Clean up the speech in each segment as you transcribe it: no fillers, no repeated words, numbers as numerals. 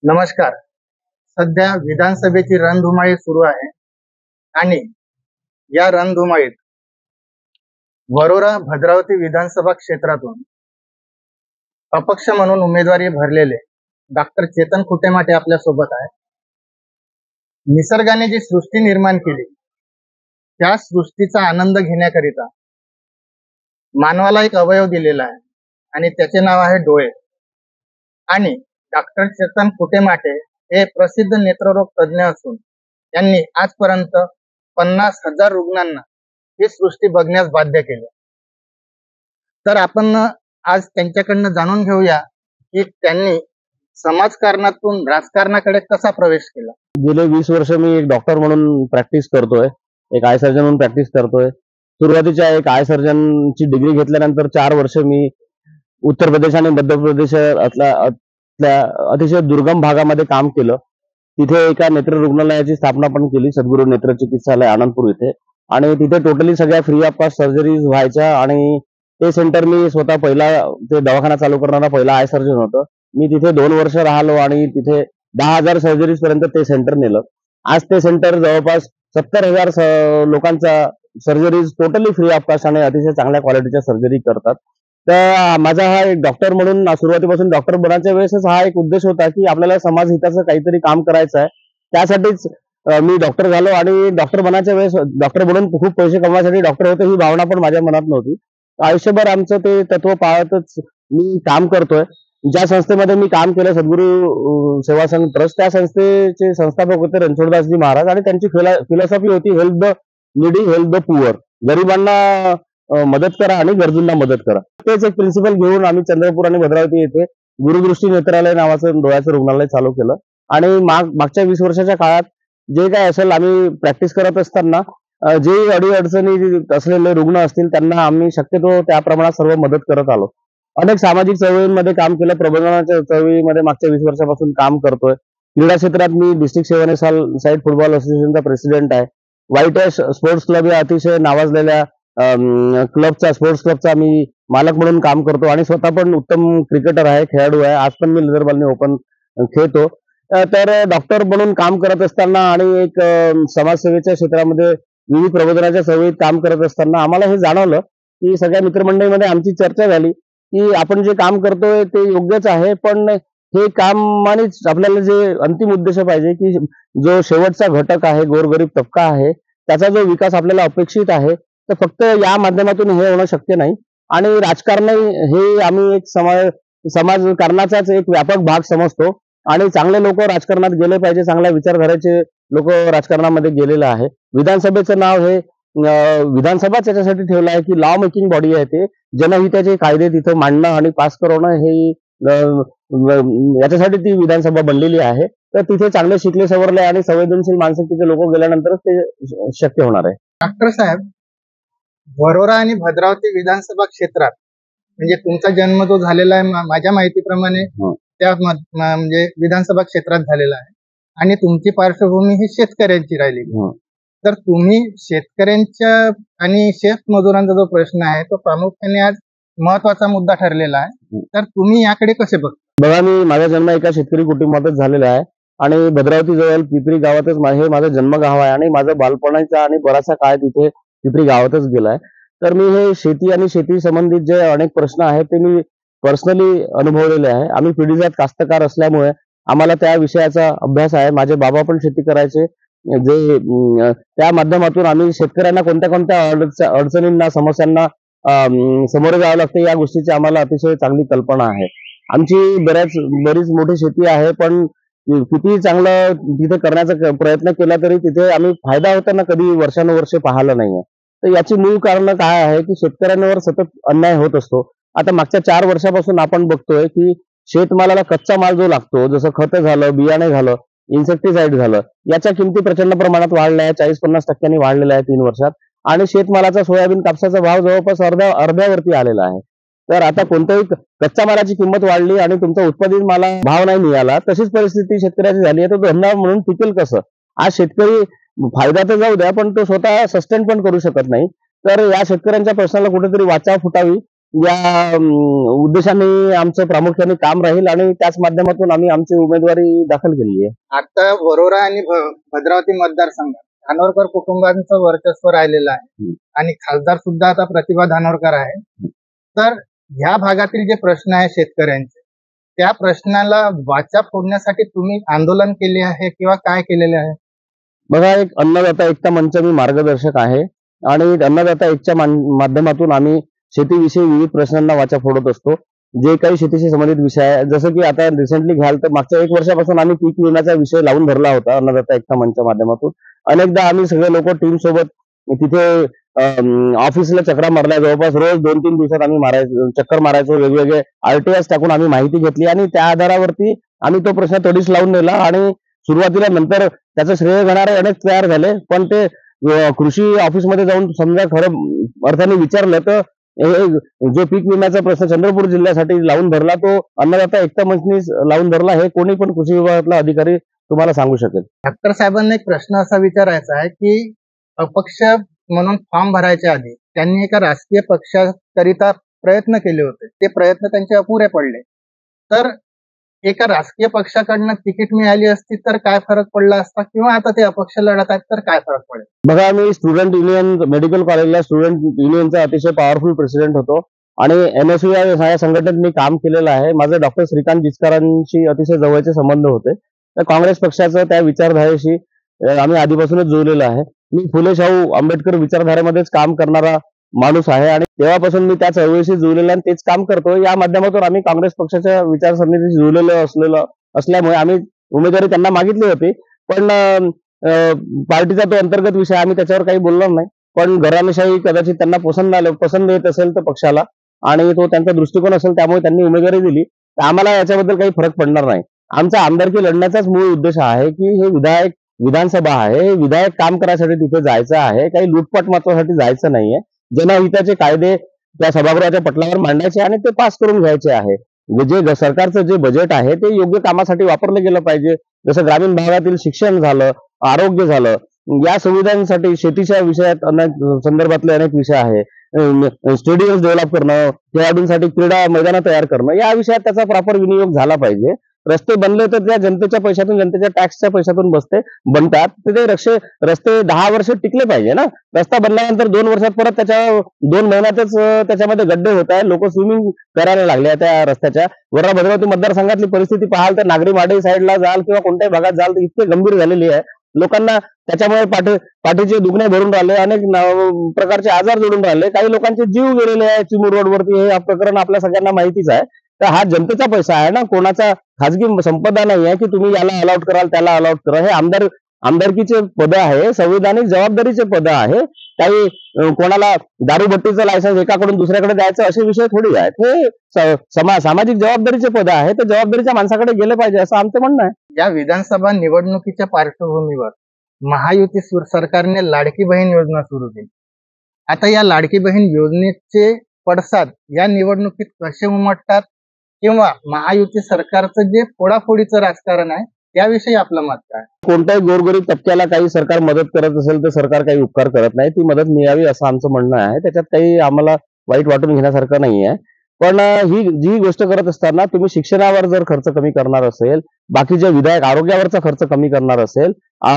नमस्कार. सध्या विधानसभेची रणधुमाळी सुरू आहे आणि या रणधुमाळीत वरोरा भद्रावती विधानसभा क्षेत्रातून अपक्ष म्हणून उमेदवारी भरलेले डॉक्टर चेतन खुटेमाटे आपल्या सोबत आहेत. निसर्गाने जी सृष्टी निर्माण केली त्या सृष्टीचा आनंद घेण्याकरिता मानवाला एक अवयव दिलेला आहे आणि त्याचे नाव आहे डोळे. आणि डॉक्टर चेतन खुटेमाटे हे प्रसिद्ध नेत्ररोग तज्ज्ञ असून त्यांनी आजपर्यंत 50,000 रुग्णांना ही सृष्टी बघण्यास बाध्य केले. तर आपण आज त्यांच्याकडनं जाणून घेऊया की त्यांनी समाजकारणातून राजकारणाकडे कसा प्रवेश केला. गेले 20 वर्ष मी एक डॉक्टर म्हणून प्रॅक्टिस करतोय, एक आय सर्जन म्हणून प्रॅक्टिस करतोय. सुरुवातीच्या एक आय सर्जनची डिग्री घेतल्यानंतर 4 वर्ष मी उत्तर प्रदेश आणि मध्य प्रदेशातल्या अतिशय दुर्गम भागामध्ये काम केलं. तिथे एका नेत्र रुग्णालयाची स्थापना पण केली, सद्गुरू नेत्र चिकित्सालय आनंदपूर इथे. आणि तिथे टोटली सगळ्या फ्री ऑफ कॉस्ट सर्जरीज व्हायच्या. आणि ते सेंटर मी स्वतः पहिला ते दवाखाना चालू करणारा पहिला आय सर्जन होतो. मी तिथे 2 वर्ष राहिलो आणि तिथे 10,000 सर्जरीज पर्यंत ते सेंटर नेलं. आज ते सेंटर जवळपास 70,000 लोकांचा surgeries totally free of cost आणि अतिशय चांगल्या क्वालिटीच्या सर्जरी करतात. तर माझा हा एक डॉक्टर म्हणून सुरुवातीपासून डॉक्टर बनायच्या वेळेसच हा एक उद्देश होता की आपल्याला समाज हिताचं काहीतरी काम करायचं आहे. त्यासाठीच मी डॉक्टर झालो. आणि डॉक्टर बनायच्या वेळेस डॉक्टर बनून खूप पैसे कमवायसाठी डॉक्टर होतो ही भावना पण माझ्या मनात नव्हती. आयुष्यभर आमचं ते तत्व पाळतच मी काम करतोय. ज्या संस्थेमध्ये मी काम केलं, सद्गुरू सेवा संघ ट्रस्ट, त्या संस्थेचे संस्थापक होते रणछोडदासजी महाराज. आणि त्यांची फिलॉसॉफी होती help the needy, help the poor, गरिबांना मदत करा आणि गरजूंना मदत करा. तेच एक प्रिन्सिपल घेऊन आम्ही चंद्रपूर आणि भद्रावती येथे गुरुदृष्टी नेत्रालय नावाचं डोळ्याचं रुग्णालय चालू केलं. आणि मागच्या 20 वर्षाच्या काळात जे काय असेल आम्ही प्रॅक्टिस करत असताना जे अडीअडचणी असलेले रुग्ण असतील त्यांना आम्ही शक्यतो त्या प्रमाणात सर्व मदत करत आलो. अनेक सामाजिक चळवळींमध्ये काम केलं. प्रबोधनाच्या चळवळीमध्ये मागच्या 20 वर्षापासून काम करतोय. क्रीडा क्षेत्रात मी डिस्ट्रिक्ट साईड फुटबॉल असोसिएशनचा प्रेसिडेंट आहे. व्हाईट हॅश स्पोर्ट्स क्लब या अतिशय नावाजलेल्या स्पोर्ट्स क्लबचा मी मालक म्हणून काम करतो. आणि स्वतः पण उत्तम क्रिकेटर आहे, खेळाडू आहे. आज पण मी लेदरबॉलने ओपन खेळतो. तर डॉक्टर म्हणून काम करत असताना आणि एक समाजसेवेच्या क्षेत्रामध्ये विविध प्रबोधनाच्या चळवळीत काम करत असताना आम्हाला हे जाणवलं की सगळ्या मित्रमंडळीमध्ये आमची चर्चा झाली की आपण जे काम करतोय ते योग्यच आहे, पण हे कामानेच आपल्याला जे अंतिम उद्देश पाहिजे की जो शेवटचा घटक आहे, गोरगरीब तबका आहे, त्याचा जो विकास आपल्याला अपेक्षित आहे, तर फक्त या माध्यमातून हे होणं शक्य नाही. आणि राजकारण हे आम्ही एक समाजकारणाचाच एक व्यापक भाग समजतो. आणि चांगले लोक राजकारणात गेले पाहिजे, चांगल्या विचारधारेचे लोक राजकारणामध्ये गेलेले आहे. विधानसभेचं नाव हे विधानसभाच याच्यासाठी ठेवलं आहे की लॉ मेकिंग बॉडी आहे. ते जनहिताचे कायदे तिथं मांडणं आणि पास करणं हे याच्यासाठी ती विधानसभा बनलेली आहे. तर तिथे चांगले शिकले सवरले आणि संवेदनशील मानसिकतेचे लोक गेल्यानंतरच ते शक्य होणार आहे. डॉक्टर साहेब, वरोरा आणि भद्रावती विधानसभा क्षेत्रात म्हणजे तुमचा जन्म जो झालेला आहे माझ्या माहितीप्रमाणे त्या म्हणजे विधानसभा क्षेत्रात झालेला आहे आणि तुमची पार्श्वभूमी ही शेतकऱ्यांची राहिलेली. तर तुम्ही शेतकऱ्यांच्या आणि शेतमजुरांचा जो प्रश्न आहे तो प्रामुख्याने आज महत्वाचा मुद्दा ठरलेला आहे. तर तुम्ही याकडे कसे बघता? बघा, मी माझा जन्म एका शेतकरी कुटुंबातच झालेला आहे. आणि भद्रावती जवळ पिपरी गावातच हे माझं जन्मगाव आहे. आणि माझं बालपणाचा आणि बराचसा काळ तिथे पिपरी गावातच गेलाय. तर मी हे शेती आणि शेती संबंधित जे अनेक प्रश्न आहेत ते मी पर्सनली अनुभवलेले आहे. आम्ही पिढीजात कास्तकार असल्यामुळे आम्हाला त्या विषयाचा अभ्यास आहे. माझे बाबा पण शेती करायचे. जे त्या माध्यमातून आम्ही शेतकऱ्यांना कोणत्या कोणत्या अडचणींना, समस्यांना सामोरे जावं लागते या गोष्टीची आम्हाला अतिशय चांगली कल्पना आहे. आमची बरीच मोठी शेती आहे, पण किती चांगलं तिथे करण्याचा प्रयत्न केला तरी तिथे आम्ही फायदा होताना कधी वर्षानुवर्षे पाहिलं नाहीये. तर याची मूळ कारण काय आहे की शेतकऱ्यांवर सतत अन्याय होत असतो. आता मागच्या 4 वर्षापासून आपण बघतोय की शेतमालाला कच्चा माल जो लागतो, जसं खत झालं, बियाणे झालं, इन्सेक्टिसाइड झालं, याच्या किमती प्रचंड प्रमाणात वाढल्या आहे. 40-50% वाढलेल्या आहे 3 वर्षात. आणि शेतमालाचा, सोयाबीन, कापसाचा भाव जवळपास अर्ध्यावरती आलेला आहे. तर आता कोणत्याही कच्च्या मालाची किंमत वाढली आणि तुमचा उत्पादित माला भाव नाही मिळाला, तशीच परिस्थिती शेतकऱ्याची झाली आहे. तर धंदा म्हणून टिकेल कसं? आज शेतकरी फायदा तर जाऊ द्या, पण तो स्वतः सस्टेन पण करू शकत नाही. तर या शेतकऱ्यांच्या प्रश्नाला कुठेतरी वाचा फुटावी या उद्देशाने आमचं प्रामुख्याने काम राहील आणि त्याच माध्यमातून आम्ही आमची उमेदवारी दाखल केली आहे. आता वरोरा आणि भद्रावती मतदारसंघात धानोरकर कुटुंबांचं वर्चस्व राहिलेलं आहे आणि खासदार सुद्धा आता प्रतिभा धानोरकर आहे. तर ह्या भागातील जे प्रश्न आहे शेतकऱ्यांचे, त्या प्रश्नाला वाचा फोडण्यासाठी तुम्ही आंदोलन केले आहे किंवा काय केलेले आहे? बघा, एक अन्नदाता एकता मंच मी मार्गदर्शक आहे आणि अन्नदाता एकच्या माध्यमातून आम्ही शेतीविषयी विविध प्रश्नांना वाचा फोडत असतो. जे काही शेतीशी संबंधित विषय आहे, जसं की आता रिसेंटली घ्याल तर मागच्या 1 वर्षापासून आम्ही पीक विम्याचा विषय लावून धरला होता अन्नदाता एकता मंचच्या माध्यमातून. अनेकदा आम्ही सगळे लोक टीम सोबत तिथे ऑफिसला चक्रा मारल्या. जवळपास रोज 2-3 दिवसात आम्ही चक्कर मारायचो. वेगवेगळे आरटीएस टाकून आम्ही माहिती घेतली आणि त्या आधारावरती आम्ही तो प्रश्न तडीस लावून नेला आणि सुरुवातीला नंतर त्याचं श्रेय घेणारे अनेक तयार झाले. पण ते कृषी ऑफिसमध्ये जाऊन समजा खरं अर्थाने विचारलं तर जो पीक विम्याचा प्रश्न चंद्रपूर जिल्ह्यासाठी लावून धरला तो अन्नदाता एकता मंचनी लावून धरला, हे कोणी पण कृषी विभागातला अधिकारी तुम्हाला सांगू शकेल. डॉक्टर साहेबांना एक प्रश्न असा विचारायचा आहे की अपक्ष म्हणून फॉर्म भरायच्या आधी त्यांनी एका राजकीय पक्षाकरिता प्रयत्न केले होते. ते प्रयत्न त्यांचे अपुरे पडले. तर एका राजकीय पक्षाकडनं तिकीट मिळाली असती तर काय फरक पडला असता किंवा आता ते अपक्ष लढत आहेत तर काय फरक पडेल? बघा, मी स्टुडंट युनियन मेडिकल कॉलेजला स्टुडंट युनियनचा अतिशय पॉवरफुल प्रेसिडेंट होतो आणि एनएसयू या संघटनेत मी काम केलेलं आहे. माझे डॉक्टर श्रीकांत जिचकरांशी अतिशय जवळचे संबंध होते. तर काँग्रेस पक्षाचं त्या विचारधारेशी आम्ही आधीपासूनच जोडलेलं आहे. मी फुले शाहू आंबेडकर विचारधारेमध्येच काम करणारा माणूस आहे आणि तेव्हापासून मी त्या चळवळीशी जुळलेला आणि तेच काम करतो. या माध्यमातून आम्ही काँग्रेस पक्षाच्या विचारसरणीशी जुळलेलं असल्यामुळे आम्ही उमेदवारी त्यांना मागितली होती. पण पार्टीचा तो अंतर्गत विषय, आम्ही त्याच्यावर काही बोलणार नाही. पण घराणेशाही कदाचित त्यांना पसंत येत असेल तर पक्षाला आणि तो त्यांचा दृष्टिकोन असेल त्यामुळे त्यांनी उमेदवारी दिली. तर आम्हाला याच्याबद्दल काही फरक पडणार नाही. आमचा आमदारकी लढण्याचाच मूळ उद्देश आहे की हे विधानसभा आहे. हे विधायक काम करायसाठी तिथे जायचं आहे. काही लूटपाट महत्वासाठी जायचं नाहीये. जनहिताचे कायदे त्या सभागृहाच्या पटलावर मांडायचे आणि ते पास करून घ्यायचे आहे. जे सरकारचं जे बजेट आहे ते योग्य कामासाठी वापरलं गेलं पाहिजे. जसं ग्रामीण भागातील शिक्षण झालं, आरोग्य झालं, या सुविधांसाठी शेतीच्या विषयात संदर्भातले अनेक विषय आहे. स्टेडियम डेव्हलप करणं, खेळाडूंसाठी क्रीडा मैदानं तयार करणं, या विषयात त्याचा प्रॉपर विनियोग झाला पाहिजे. रस्ते बनले तर त्या जनतेच्या पैशातून, जनतेच्या टॅक्सच्या पैशातून बनतात. तर ते रस्ते 10 वर्ष टिकले पाहिजे ना. रस्ता बनल्यानंतर 2 वर्षात परत 2 महिन्यातच त्याच्यामध्ये गड्डे होत आहे. लोक स्विमिंग करायला लागले त्या रस्त्याच्या. वरोरा भद्रावती मतदारसंघातली परिस्थिती पाहाल तर नागरी माडे साईडला जाल किंवा कोणत्याही भागात जाल तर इतकी गंभीर झालेली आहे. लोकांना त्याच्यामुळे पाठीचे दुखणे भरून राहिले, अनेक प्रकारचे आजार जोडून राहिले, काही लोकांचे जीव गेलेले आहे चिमूर रोडवरती. हे प्रकरण आपल्या सगळ्यांना माहितीच आहे. तर हा जनतेचा पैसा आहे ना, कोणाचा खाजगी संपदा नाही आहे की तुम्ही याला अलॉट कराल त्याला अलॉट करा. हे आमदारकीचे पद आहे, संविधानिक जबाबदारीचे पद आहे. काही कोणाला दारूभट्टीचं लायसन्स एकाकडून दुसऱ्याकडे द्यायचं असे विषय थोडी आहेत. हे सामाजिक जबाबदारीचे पद आहे. तर जबाबदारीच्या माणसाकडे गेले पाहिजे असं आमचं म्हणणं आहे. या विधानसभा निवडणुकीच्या पार्श्वभूमीवर महायुती सरकारने लाडकी बहीण योजना सुरू केली. आता या लाडकी बहीण योजनेचे पडसाद या निवडणुकीत कसे उमटतात किंवा महायुती सरकारचं जे फोडाफोडीचं राजकारण आहे त्याविषयी आपलं मत काय? कोणत्याही गोरगरीब तबक्याला काही सरकार मदत करत असेल तर सरकार काही उपकार करत नाही. ती मदत मिळावी असं आमचं म्हणणं आहे. त्याच्यात काही आम्हाला वाईट वाटून घेण्यासारखं नाही आहे. पण जी गोष्ट करत असताना तुम्ही शिक्षणावर जर खर्च कमी करणार असेल, बाकीच्या विधायक आरोग्यावरचा खर्च कमी करणार असेल,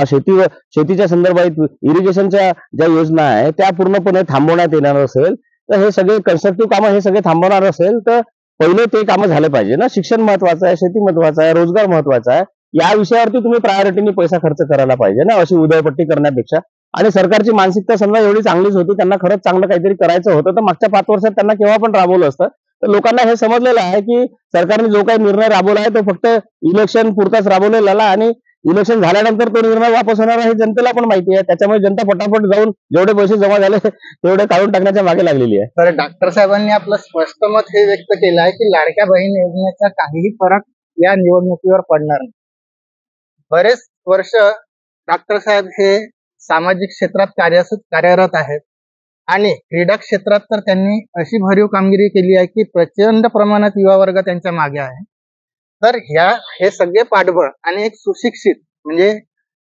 शेतीच्या संदर्भात इरिगेशनच्या ज्या योजना आहे त्या पूर्णपणे थांबवण्यात येणार असेल, तर हे सगळे कन्स्ट्रक्टिव्ह कामं हे सगळे थांबवणार असेल तर पहिले ते कामं झाले पाहिजे ना. शिक्षण महत्वाचं आहे, शेती महत्वाचं आहे, रोजगार महत्वाचा आहे. या विषयावरती तुम्ही प्रायोरिटीने पैसा खर्च करायला पाहिजे ना, अशी उधळपट्टी करण्यापेक्षा. आणि सरकारची मानसिकता समजा एवढी चांगलीच होती, त्यांना खरंच चांगलं काहीतरी करायचं होतं तर मागच्या 5 वर्षात त्यांना केव्हा पण राबवलं असतं. तर लोकांना हे समजलेलं आहे की सरकारने जो काही निर्णय राबवला आहे तो फक्त इलेक्शन पुरताच राबवलेला आणि इलेक्शन झाल्यानंतर तो निर्णय वापस होणार हे जनतेला पण माहिती आहे. त्याच्यामुळे जनता पटापट जाऊन जेवढे पैसे जमा झाले तेवढे काढून टाकण्याच्या मागे लागलेली आहे. तर डॉक्टर साहेबांनी आपलं स्पष्ट मत हे व्यक्त केलं आहे की लाडक्या बहीण योजनेचा काहीही फरक या निवडणुकीवर पडणार नाही. बरेच वर्ष डॉक्टर साहेब हे सामाजिक क्षेत्रात कार्यरत आहेत आणि क्रीडा क्षेत्रात तर त्यांनी अशी भरीव कामगिरी केली आहे की प्रचंड प्रमाणात युवा वर्ग त्यांच्या मागे आहे. तर हे सगळे पाठबळ आणि एक सुशिक्षित म्हणजे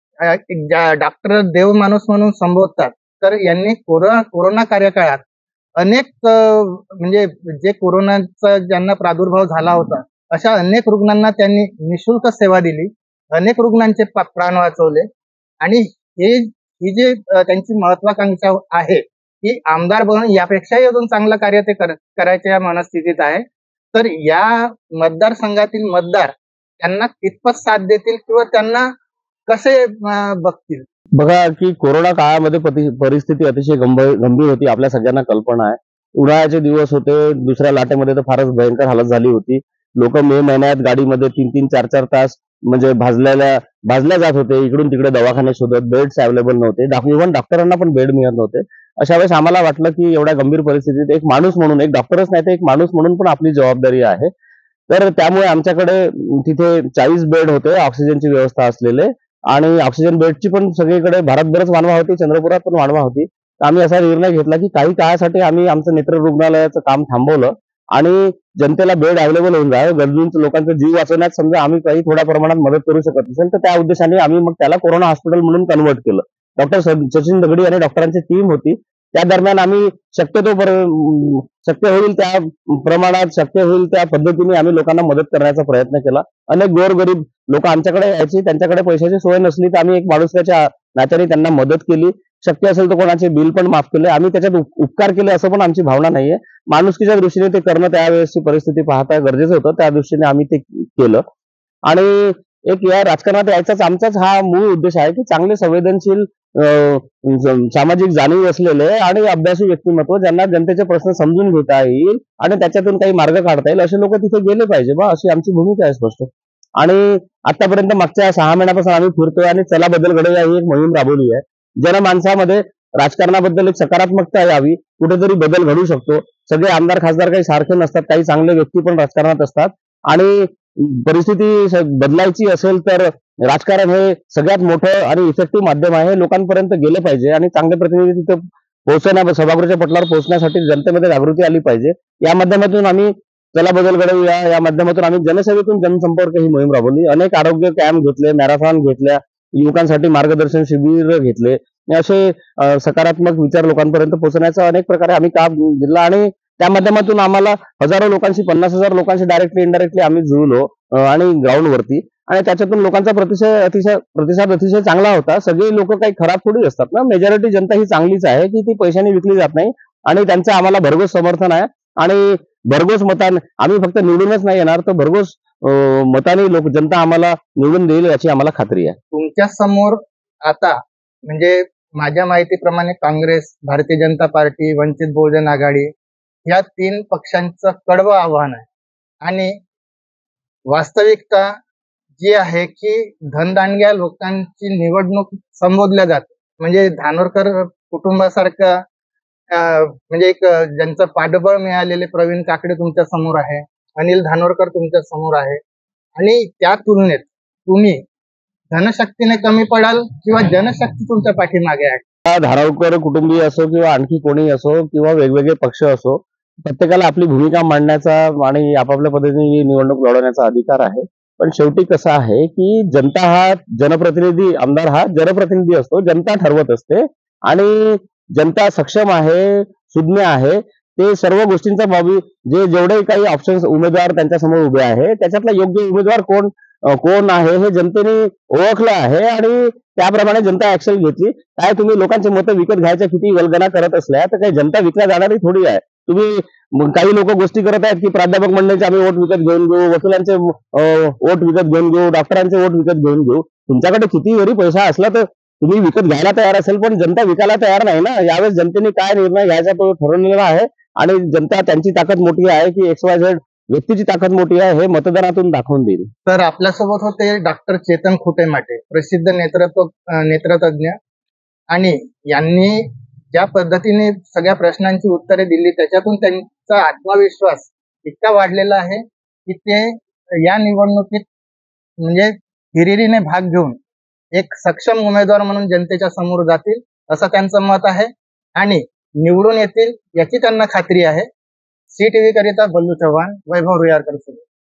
डॉक्टर देव माणूस म्हणून संबोधतात. तर यांनी कोरोना कार्यकाळात अनेक म्हणजे जे कोरोनाचा ज्यांना प्रादुर्भाव झाला होता, अशा अनेक रुग्णांना त्यांनी निशुल्क सेवा दिली. अनेक रुग्णांचे प्राण वाचवले आणि ही जी त्यांची महत्वाकांक्षा आहे, की आमदार बनून यापेक्षाही अजून चांगलं कार्य ते करायच्या मनस्थितीत आहे. तर या मतदारसंघातील मतदार त्यांना कितपत साथ देतील किंवा त्यांना कसे बघतील? बघा की कोरोना काळामध्ये परिस्थिती अतिशय गंभीर होती. आपल्या सगळ्यांना कल्पना आहे. उन्हाळ्याचे दिवस होते. दुसऱ्या लाटेमध्ये तर फारच भयंकर हालत झाली होती. लोक मे महिन्यात गाडीमध्ये 3-3, 4-4 तास म्हणजे भाजल्या जात होते. इकडून तिकडे दवाखाने शोधत, बेड्स अवेलेबल नव्हते. इव्हन डॉक्टरांना पण बेड मिळत नव्हते. अशा वेळेस आम्हाला वाटलं की एवढ्या गंभीर परिस्थितीत एक माणूस म्हणून, एक डॉक्टरच नाही तर एक माणूस म्हणून पण आपली जबाबदारी आहे. तर त्यामुळे आमच्याकडे तिथे 40 बेड होते ऑक्सिजनची व्यवस्था असलेले आणि ऑक्सिजन बेडची पण सगळीकडे भारतभरच वानवा होती, चंद्रपुरात पण वानवा होती. तर आम्ही असा निर्णय घेतला की काही काळासाठी आम्ही आमचं नेत्र रुग्णालयाचं काम थांबवलं आणि जनतेला बेड अवेलेबल होऊन जावं, गरजूंचं लोकांचा जीव वाचवण्यात समजा आम्ही काही थोड्या प्रमाणात मदत करू शकत असेल तर त्या उद्देशाने आम्ही मग त्याला कोरोना हॉस्पिटल म्हणून कन्वर्ट केलं. डॉक्टर सचिन दगडी आणि डॉक्टरांची टीम होती. त्या दरम्यान आम्ही शक्य होईल त्या प्रमाणात, शक्य होईल त्या पद्धतीने आम्ही लोकांना मदत करण्याचा प्रयत्न केला. अनेक गोरगरीब लोक आमच्याकडे यायची, त्यांच्याकडे पैशाची सोय नसली तर आम्ही एक माणुसकीच्या नात्याने त्यांना मदत केली. शक्य असेल तर कोणाचे बिल पण माफ केले. आम्ही त्याच्यात उपकार केले असं पण आमची भावना नाहीये. माणुसकीच्या दृष्टीने ते करणं त्यावेळेसची परिस्थिती पाहता गरजेचं होतं. त्या दृष्टीने आम्ही ते केलं आणि एक या राजकारणात यायचाच आमचाच हा मूळ उद्देश आहे की चांगले संवेदनशील सामाजिक जाणीव असलेले आणि अभ्यासू व्यक्तिमत्व ज्यांना जनतेचे प्रश्न समजून घेता येईल आणि त्याच्यातून काही मार्ग काढता येईल असे लोक तिथे गेले पाहिजे बा, अशी आमची भूमिका आहे स्पष्ट. आणि आतापर्यंत मागच्या 6 महिन्यापासून आम्ही फिरतोय आणि चला बदल घडूया ही एक मोहीम राबवली आहे. जनमानसामध्ये राजकारणाबद्दल एक सकारात्मकता यावी, कुठेतरी बदल घडू शकतो. सगळे आमदार खासदार काही सारखे नसतात, काही चांगले व्यक्ती पण राजकारणात असतात आणि परिस्थिती बदलायची असेल तर राजकारण हे सगळ्यात मोठं आणि इफेक्टिव्ह माध्यम आहे. लोकांपर्यंत गेलं पाहिजे आणि चांगले प्रतिनिधी तिथे सभागृहाच्या पटलावर पोहोचण्यासाठी जनतेमध्ये जागृती आली पाहिजे. या माध्यमातून आम्ही चला बदल घडवूया या माध्यमातून आम्ही जनसेवेतून जनसंपर्क ही मोहीम राबवली. अनेक आरोग्य कॅम्प घेतले, मॅरेथॉन घेतल्या, युवकांसाठी मार्गदर्शन शिबिर घेतले. असे सकारात्मक विचार लोकांपर्यंत पोहोचण्याचा अनेक प्रकारे आम्ही काम दिला आणि त्या माध्यमातून आम्हाला हजारो लोकांशी, 50,000 लोकांशी डायरेक्टली इनडायरेक्टली आम्ही जुळलो आणि ग्राउंडवरती आणि त्याच्यातून लोकांचा प्रतिसाद अतिशय चांगला होता. सगळी लोक काही खराब थोडी असतात ना. मेजॉरिटी जनता ही चांगलीच आहे की ती पैशाने विकली जात नाही आणि त्यांचं आम्हाला भरघोस समर्थन आहे आणि भरघोस मताने आम्ही फक्त निवडूनच नाही येणार तर भरघोस मताने जनता आम्हाला निवडून देईल याची आम्हाला खात्री आहे. तुमच्या समोर आता म्हणजे माझ्या माहितीप्रमाणे काँग्रेस, भारतीय जनता पार्टी, वंचित बहुजन आघाडी या 3 पक्षांचं कडवं आव्हान आहे आणि वास्तविकता जी आहे की धनदांडग्या लोकांची निवडणूक संबोधल्या जाते. म्हणजे धानोरकर कुटुंबासारखं म्हणजे एक ज्यांचं पाठबळ मिळालेले प्रवीण काकडे तुमच्या समोर आहे, अनिल धानोरकर तुमच्या समोर आहे आणि त्या तुलनेत तुम्ही धनशक्तीने कमी पडाल किंवा जनशक्ती तुमच्या पाठीमागे आहे? धारावकर कुटुंबीय असो किंवा आणखी कोणी असो किंवा वेगवेगळे पक्ष असो, प्रत्येकाला आपली भूमिका मांडण्याचा आणि आपापल्या पद्धतीने निवडणूक लढवण्याचा अधिकार आहे. पण शेवटी कसं आहे की जनता हा जनप्रतिनिधी, आमदार हा जनप्रतिनिधी असतो. जनता ठरवत असते आणि जनता सक्षम आहे, सुज्ञ आहे. ते सर्व गोष्टींचा बाबी जेवढे काही ऑप्शन्स उमेदवार त्यांच्या समोर उभे आहे त्याच्यातला योग्य उमेदवार कोण आहे हे जनतेने ओळखलं आहे आणि त्याप्रमाणे जनता ऍक्शन घेतली. काय तुम्ही लोकांचे मतं विकत घ्यायच्या किती वल्गना करत असल्या तर काही जनता विकल्या जाणारी थोडी आहे. तुम्ही काही लोक गोष्टी करत आहेत की प्राध्यापक मंडळींचे आम्ही वोट विकत घेऊन घेऊ, वकिलांचे वोट विकत घेऊन घेऊ, डॉक्टरांचे वोट विकत घेऊन घेऊ. तुमच्याकडे किती जरी पैसा असला तर तुम्ही विकत घ्यायला तयार असेल पण जनता विकायला तयार नाही ना. यावेळेस जनतेने काय निर्णय घ्यायचा तो ठरवलेला आहे आणि जनता त्यांची ताकद मोठी आहे की XYZ व्यक्तीची ताकद मोठी आहे हे मतदानातून दाखवून देईल. तर आपल्यासोबत होते डॉक्टर चेतन खुटेमाटे, प्रसिद्ध नेत्रतज्ञ आणि यांनी ज्या पद्धतीने सगळ्या प्रश्नांची उत्तरे दिली त्याच्यातून त्यांचा आत्मविश्वास इतका वाढलेला आहे की ते या निवडणुकीत म्हणजे हिरिरीने भाग घेऊन एक सक्षम उमेदवार म्हणून जनतेच्या समोर जातील असं त्यांचं मत आहे आणि निवडून येतील याची त्यांना खात्री आहे. CTV करिता बल्लू चव्हाण, वैभव रुयारकर.